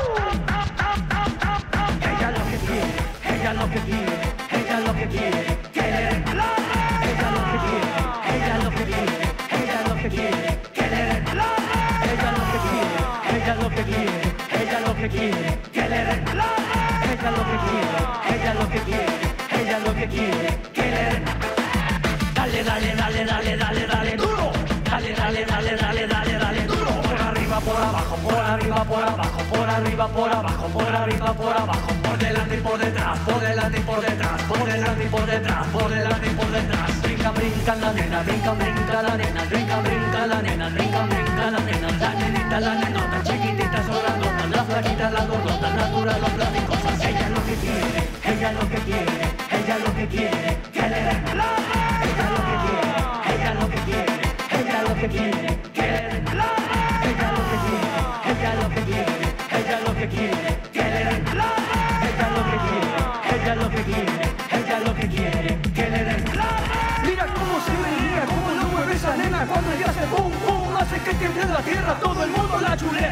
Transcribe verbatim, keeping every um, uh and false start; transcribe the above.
Ella lo que quiere, ella lo que quiere, ella lo que quiere, que le den la red. Ella lo que quiere, ella lo que quiere, ella lo que quiere, que le den la red. Ella lo que quiere, ella lo que quiere, ella lo que quiere, que le den la red. Ella lo que quiere, ella lo que quiere, ella lo que quiere, que le den. Dale, dale, dale, dale, dale, dale, duro. Dale, dale, dale, dale, dale, dale, duro. Por arriba, por abajo, por arriba, por abajo, por arriba, por abajo, por arriba, por abajo, por delante y por detrás, por delante y por detrás, por delante y por detrás, por delante y por detrás. Brinca, brinca la nena, brinca, brinca la nena, brinca, brinca la nena, brinca, brinca la nena. La nenita, la nenota, chiquitita son las notas, la flaquita, la gordota, natural, los platicosas. Ella lo que quiere, ella lo que quiere, ella lo que quiere, que le den la red. Ella lo que quiere, ella lo que quiere, ella lo que quiere, que le den la red. Ella lo que quiere, ella lo que quiere, ella lo que quiere, que le den la red. Ella lo que quiere, ella lo que quiere, ella lo que quiere, que le den la red. Mira cómo se ve, mira cómo lo mueve esa nena cuando ella hace pum pum, hace que tiemble la tierra, todo el mundo la chulea.